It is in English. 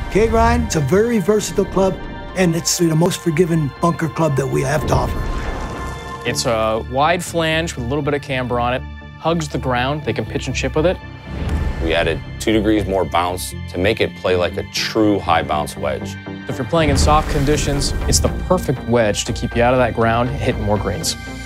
K-Grind, it's a very versatile club, and it's the most forgiving bunker club that we have to offer. It's a wide flange with a little bit of camber on it, hugs the ground, they can pitch and chip with it. We added 2 degrees more bounce to make it play like a true high bounce wedge. If you're playing in soft conditions, it's the perfect wedge to keep you out of that ground and hitting more greens.